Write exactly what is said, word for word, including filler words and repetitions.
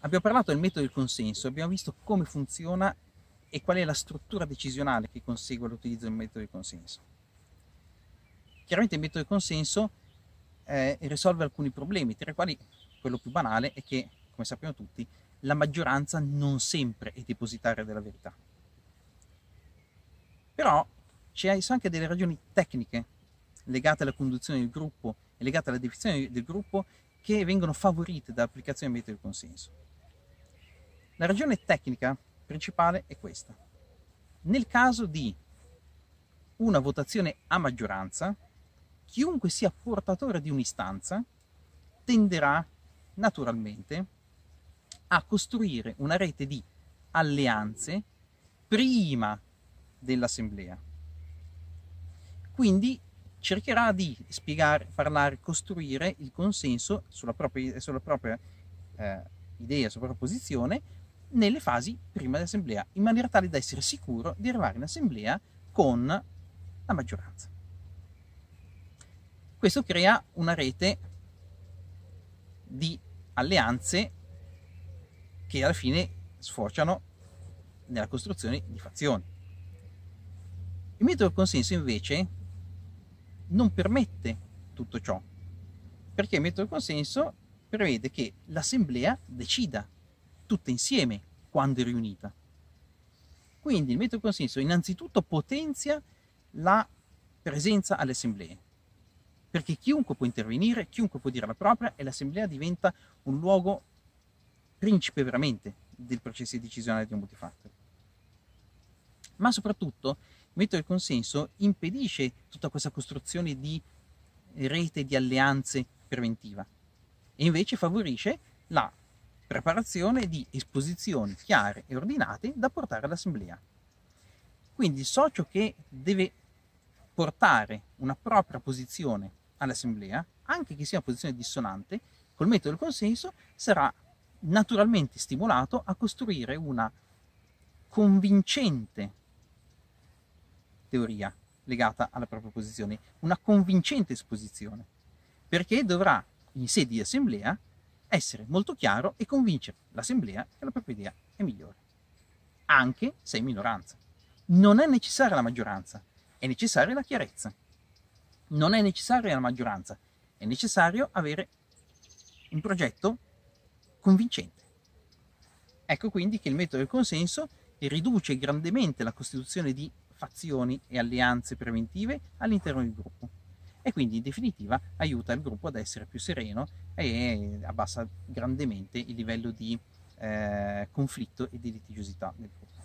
Abbiamo parlato del metodo del consenso, abbiamo visto come funziona e qual è la struttura decisionale che consegue l'utilizzo del metodo del consenso. Chiaramente il metodo del consenso eh, risolve alcuni problemi, tra i quali quello più banale è che, come sappiamo tutti, la maggioranza non sempre è depositaria della verità. Però ci sono anche delle ragioni tecniche legate alla conduzione del gruppo e legate alla definizione del gruppo che vengono favorite dall'applicazione del metodo del consenso. La ragione tecnica principale è questa. Nel caso di una votazione a maggioranza, chiunque sia portatore di un'istanza tenderà naturalmente a costruire una rete di alleanze prima dell'assemblea. Quindi cercherà di spiegare, parlare, costruire il consenso sulla propria, sulla propria eh, idea, sulla propria posizione nelle fasi prima dell'assemblea, in maniera tale da essere sicuro di arrivare in assemblea con la maggioranza. Questo crea una rete di alleanze che alla fine sfociano nella costruzione di fazioni. Il metodo del consenso invece non permette tutto ciò, perché il metodo del consenso prevede che l'assemblea decida tutta insieme quando è riunita. Quindi il metodo del consenso innanzitutto potenzia la presenza alle assemblee, perché chiunque può intervenire, chiunque può dire la propria e l'assemblea diventa un luogo principe veramente del processo decisionale di un multifactor. Ma soprattutto il metodo del consenso impedisce tutta questa costruzione di rete di alleanze preventiva e invece favorisce la preparazione di esposizioni chiare e ordinate da portare all'assemblea. Quindi il socio che deve portare una propria posizione all'assemblea, anche che sia una posizione dissonante, col metodo del consenso sarà naturalmente stimolato a costruire una convincente teoria legata alla propria posizione, una convincente esposizione, perché dovrà in sede di assemblea essere molto chiaro e convincere l'assemblea che la propria idea è migliore, anche se è in minoranza. Non è necessaria la maggioranza, è necessaria la chiarezza. Non è necessaria la maggioranza, è necessario avere un progetto convincente. Ecco quindi che il metodo del consenso riduce grandemente la costituzione di fazioni e alleanze preventive all'interno del gruppo e quindi in definitiva aiuta il gruppo ad essere più sereno e abbassa grandemente il livello di eh, conflitto e di litigiosità del gruppo.